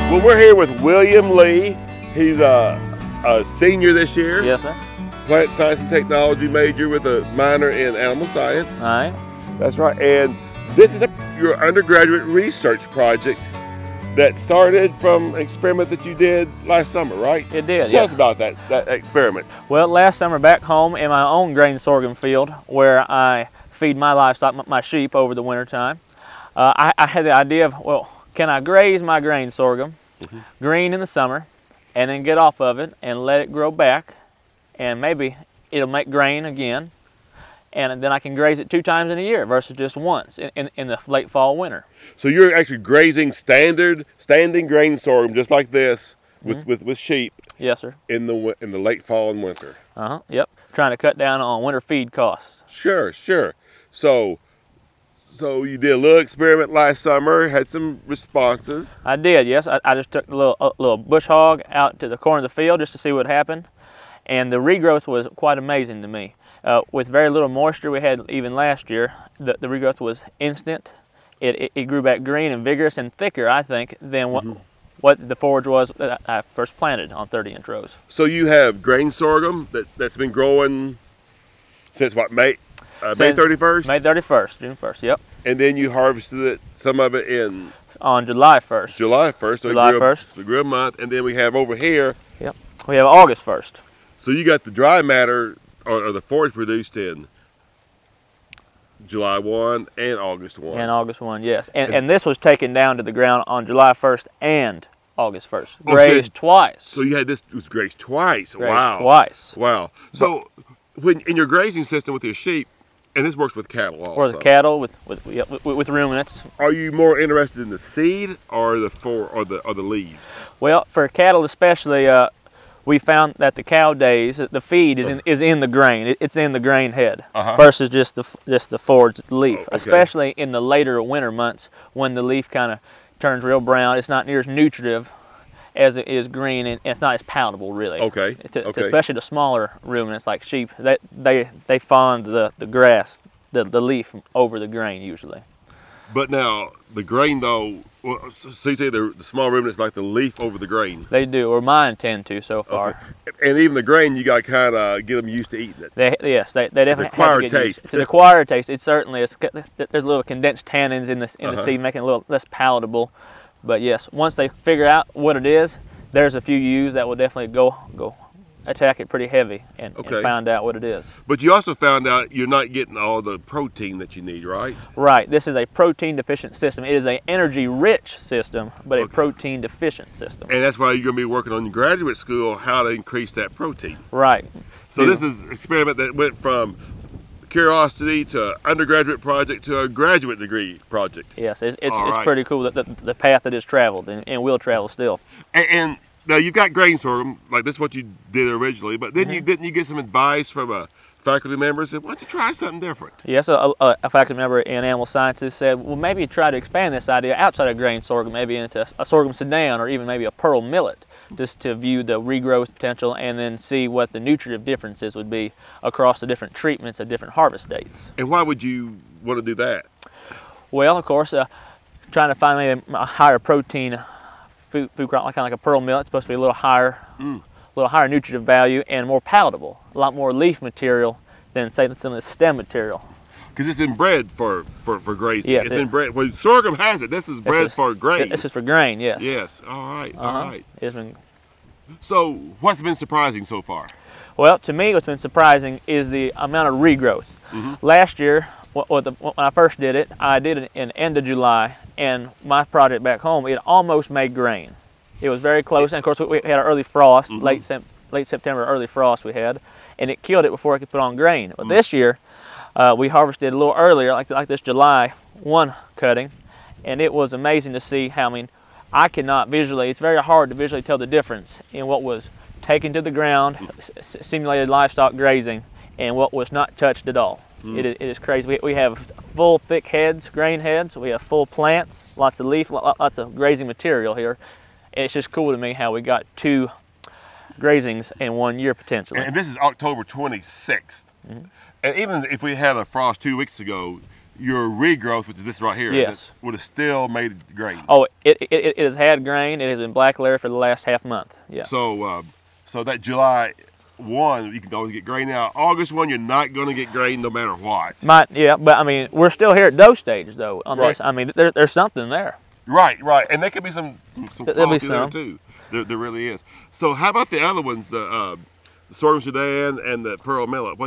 Well, we're here with William Lee. He's a senior this year. Yes, sir. Plant science and technology major with a minor in animal science. All right. That's right. And this is your undergraduate research project that started from an experiment that you did last summer, right? It did. Tell us about that experiment. Well, last summer back home in my own grain sorghum field where I feed my livestock, my sheep, over the winter time, I had the idea of, well, can I graze my grain sorghum, green in the summer, and then get off of it and let it grow back, and maybe it'll make grain again, and then I can graze it 2 times in a year versus just once in the late fall, winter. So you're actually grazing standing grain sorghum just like this with sheep. Yes, sir. In the late fall and winter. Yep. Trying to cut down on winter feed costs. Sure. So you did a little experiment last summer, had some responses. I did, yes. I just took a little bush hog out to the corner of the field just to see what happened, and the regrowth was quite amazing to me. With very little moisture we had even last year, the regrowth was instant. It grew back green and vigorous and thicker, I think, than what the forage was that I first planted on 30-inch rows. So you have grain sorghum that's been growing since what, May 31st? May 31st, June 1st, yep. And then you harvested some of it on July 1st. July 1st. So July 1st. So grew a month, and then we have over here. Yep. We have August 1st. So you got the dry matter or the forage produced in July 1 and August 1. And August 1, yes. And this was taken down to the ground on July 1st and August 1st. Grazed twice. So you had this was grazed twice. Grazed twice. Wow. So when in your grazing system with your sheep, and this works with cattle also. Or with cattle, with ruminants. Are you more interested in the seed or the leaves? Well, for cattle especially, we found that the cow days, the feed is in the grain. It's in the grain head versus just the foraged leaf. Okay. Especially in the later winter months when the leaf kind of turns real brown. It's not near as nutritive as it is green, and it's not as palatable really. Okay. Especially the smaller ruminants like sheep, they fawn the grass, the leaf over the grain usually. But now the grain though, well, so you say the small ruminants like the leaf over the grain? They do, or mine tend to so far. Okay. And even the grain, you got to kind of get them used to eating it. Yes, they definitely the acquired have to get taste. Used. It's an acquired taste. It certainly is. There's little condensed tannins in the seed, making it a little less palatable. But yes, once they figure out what it is, there's a few ewes that will definitely go attack it pretty heavy and find out what it is. But you also found out you're not getting all the protein that you need, right? Right. This is a protein deficient system. It is an energy rich system, but a protein deficient system. And that's why you're going to be working on in graduate school how to increase that protein. Right. So this is an experiment that went from curiosity to undergraduate project to a graduate degree project. Yes, it's pretty cool that the path that is traveled and will travel still. And now you've got grain sorghum, like this is what you did originally, but then didn't you get some advice from a faculty member and said, why don't you try something different? Yes, a faculty member in animal sciences said, well, maybe try to expand this idea outside of grain sorghum, maybe into a sorghum sedan or even maybe a pearl millet, just to view the regrowth potential and then see what the nutritive differences would be across the different treatments at different harvest dates. And why would you want to do that? Well, of course, trying to find maybe a higher protein food crop, kind of like a pearl millet. It's supposed to be a little higher nutritive value and more palatable, a lot more leaf material than say some of the stem material. Because it's been bred for grazing. Yes, it's been bred. Well, sorghum has it. This is bred for grain. This is for grain, yes. Yes. All right. All right. It's been. So, what's been surprising so far? Well, to me, what's been surprising is the amount of regrowth. Last year, when I first did it, I did it in end of July, and my project back home, it almost made grain. It was very close, and of course, we had our early frost, late September, early frost we had, and it killed it before it could put on grain. But this year, we harvested a little earlier, like this July 1 cutting, and it was amazing to see how, I cannot visually, it's very hard to visually tell the difference in what was taken to the ground, simulated livestock grazing, and what was not touched at all. It is crazy. We have full thick heads, grain heads, we have full plants, lots of leaf, lots of grazing material here. And it's just cool to me how we got 2 grazings in 1 year potentially. And this is October 26th. And even if we had a frost 2 weeks ago, your regrowth, which is this right here, yes, would have still made grain. Oh, it has had grain. It has been black layer for the last half month. Yeah. So so that July 1, you can always get grain now. August 1, you're not going to get grain no matter what. Yeah, but I mean, we're still here at those stages though. On right. this, I mean, there's something there. Right, right, and there could be some quality there too. There really is. So how about the other ones, the sorghum Sudan and the pearl millet?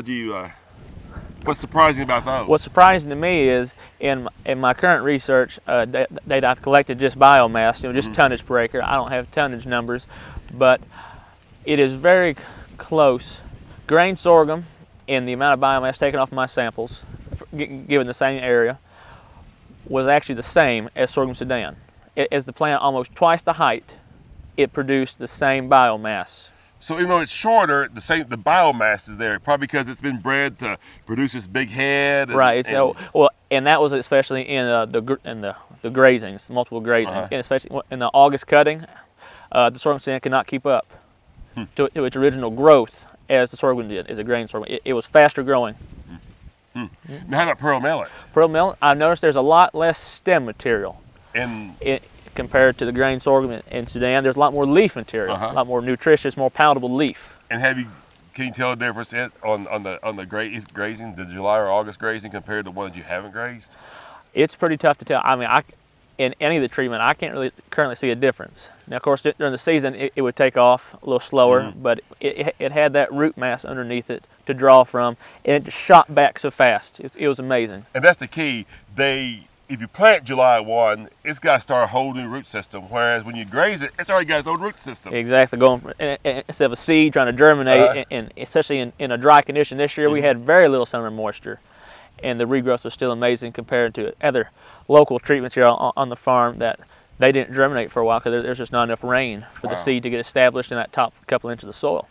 What's surprising about those? What's surprising to me is in my current research data I've collected just biomass, just tonnage per acre. I don't have tonnage numbers, but it is very close. Grain sorghum and the amount of biomass taken off my samples, given the same area, was actually the same as sorghum Sudan. As the plant almost twice the height, it produced the same biomass. So even though it's shorter, the biomass is there, probably because it's been bred to produce this big head. Right. And that was especially in the grazings, multiple grazing, and especially in the August cutting, the sorghum Sudan could not keep up to its original growth as the sorghum did, as a grain sorghum. It was faster growing. Now how about pearl millet? Pearl millet, I've noticed there's a lot less stem material compared to the grain sorghum in Sudan. There's a lot more leaf material, a lot more nutritious, more palatable leaf. And can you tell the difference on the grazing, the July or August grazing compared to the ones you haven't grazed? It's pretty tough to tell. I mean, in any of the treatment, I can't really currently see a difference. Now, of course, during the season, it would take off a little slower, but it had that root mass underneath it to draw from, and it just shot back so fast. It was amazing. And that's the key. If you plant July 1, it's got to start a whole new root system, whereas when you graze it, it's already got its own root system. Exactly. Going from, instead of a seed trying to germinate, and especially in a dry condition this year, we had very little summer moisture, and the regrowth was still amazing compared to other local treatments here on the farm that they didn't germinate for a while because there's just not enough rain for the seed to get established in that top couple inches of soil.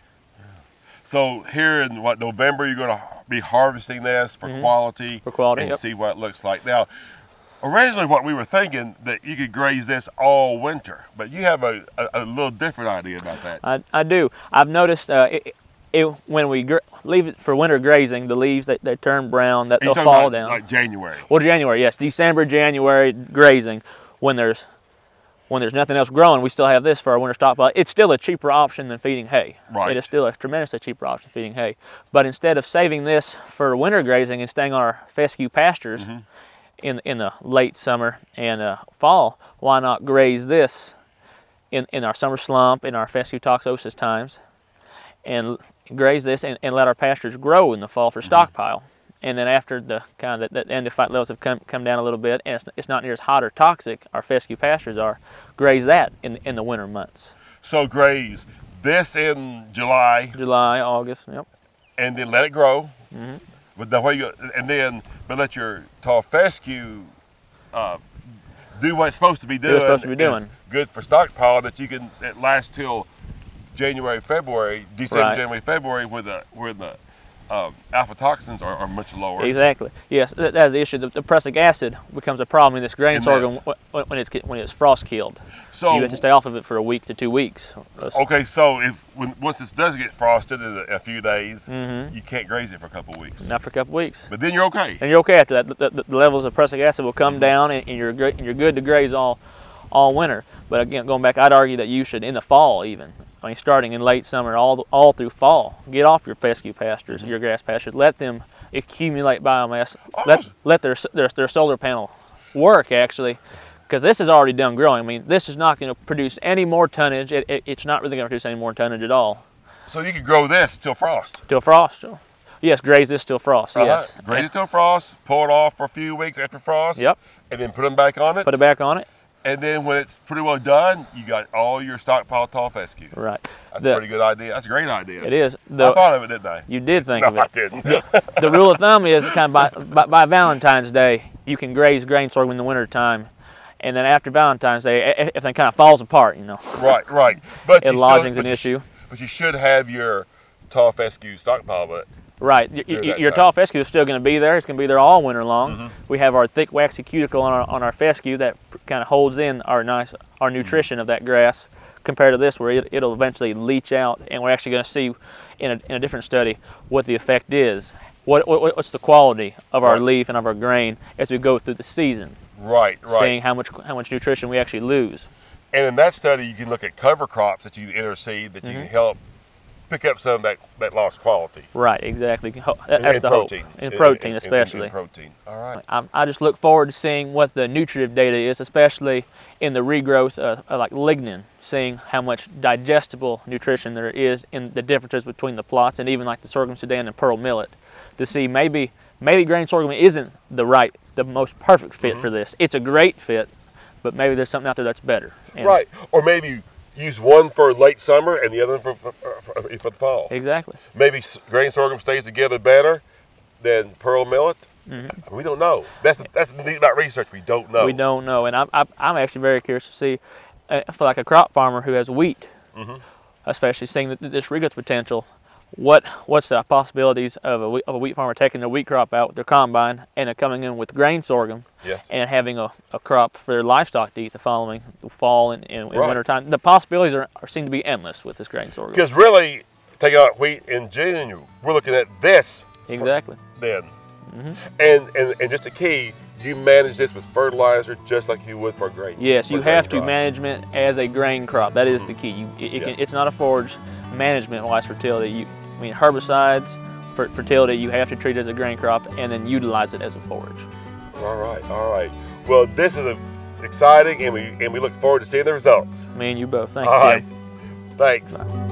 So here in November, you're going to be harvesting this for quality, and see what it looks like. Now, originally what we were thinking that you could graze this all winter, but you have a little different idea about that. I do. I've noticed when we leave it for winter grazing, the leaves they turn brown, they'll fall down. Like January. Well, January, yes, December, January grazing. When there's nothing else growing, we still have this for our winter stockpile. It's still a cheaper option than feeding hay. Right. It is still a tremendously cheaper option than feeding hay. But instead of saving this for winter grazing and staying on our fescue pastures in the late summer and fall, why not graze this in our summer slump, in our fescue toxosis times, and graze this and let our pastures grow in the fall for stockpile. And then after the end-of-fight levels have come down a little bit, and it's not near as hot or toxic, our fescue pastures are, graze that in the winter months. So graze this in July. July, August, yep. And then let it grow. But let your tall fescue do what it's supposed to be doing. It's good for stockpile that you can last till January, February, December, January, February, where the alpha toxins are much lower. Exactly. Yes, that's the issue. The prussic acid becomes a problem in this grain sorghum when it's frost killed. So you have to stay off of it for a week to 2 weeks. Okay, so once this does get frosted in a few days, you can't graze it for a couple of weeks. Not for a couple of weeks. But then you're okay. And you're okay after that. The levels of prussic acid will come down, and you're good to graze all winter. But again, going back, I'd argue that you should in the fall even. I mean, starting in late summer, all through fall, get off your fescue pastures, your grass pastures. Let them accumulate biomass. Let their solar panel work actually, because this is already done growing. I mean, this is not going to produce any more tonnage. It's not really going to produce any more tonnage at all. So you could grow this till frost. Till frost. Yes, graze this till frost. Yes. Graze it till frost. Pull it off for a few weeks after frost. Yep. And then put them back on it. Put it back on it. And then when it's pretty well done, you got all your stockpile tall fescue. Right. That's a pretty good idea. That's a great idea. It is. I thought of it, didn't I? You did think of it. No, I didn't. The rule of thumb is kind of by Valentine's Day, you can graze grain sorghum in the winter time. And then after Valentine's Day, everything kind of falls apart, you know. Right. But lodging's an issue. But you should have your tall fescue stockpile, but right. Your tall fescue is still going to be there. It's going to be there all winter long. We have our thick waxy cuticle on our fescue that kind of holds in our nutrition of that grass, compared to this where it'll eventually leach out, and we're actually going to see in a different study what the effect is what's the quality of our Right. leaf and of our grain as we go through the season. Right, right. Seeing how much nutrition we actually lose. And in that study, you can look at cover crops that you interseed that you can help pick up some of that lost quality. Right, exactly. That's And the hope. In protein, especially. In protein. All right. I just look forward to seeing what the nutritive data is, especially in the regrowth, like lignin, seeing how much digestible nutrition there is in the differences between the plots, and even like the sorghum Sudan and pearl millet, to see maybe grain sorghum isn't the most perfect fit for this. It's a great fit, but maybe there's something out there that's better. And right. Or maybe use one for late summer and the other for the fall. Exactly. Maybe grain sorghum stays together better than pearl millet. We don't know. That's the neat about research. We don't know. We don't know, and I'm actually very curious to see, for like a crop farmer who has wheat, especially seeing this regrowth potential. What's the possibilities of a wheat farmer taking their wheat crop out with their combine and coming in with grain sorghum, and having a crop for their livestock to eat the following fall and winter time? The possibilities seem to be endless with this grain sorghum. Because really, taking out wheat in June, we're looking at this. Exactly. Then, and just a key, you manage this with fertilizer just like you would for grain. Yes, you have to management as a grain crop. That is the key. It's not a forage management-wise fertility. Herbicides, fertility, you have to treat it as a grain crop and then utilize it as a forage. All right, all right. Well, this is exciting, and we look forward to seeing the results. Me and you both. Thank you. All right. Thanks. Bye.